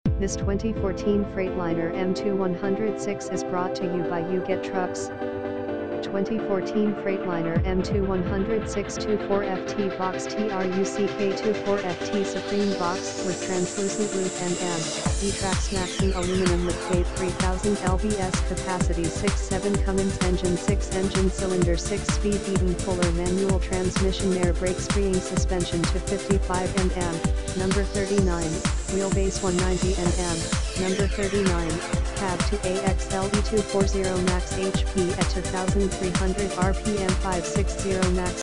This 2014 Freightliner M2 106 is brought to you by You Get Trucks. 2014 Freightliner M2 106 24FT Box TRUCK 24FT Supreme Box with translucent roof and E-Trax Maxxon aluminum liftgate 3000 lbs capacity 6.7 Cummins engine 6 engine cylinder 6-speed Eaton Fuller manual transmission air brake freeing suspension to 55 Nm, number 39, wheelbase 190 Nm, number 39, cab to AXL E240 max HP at 2300 RPM 560 max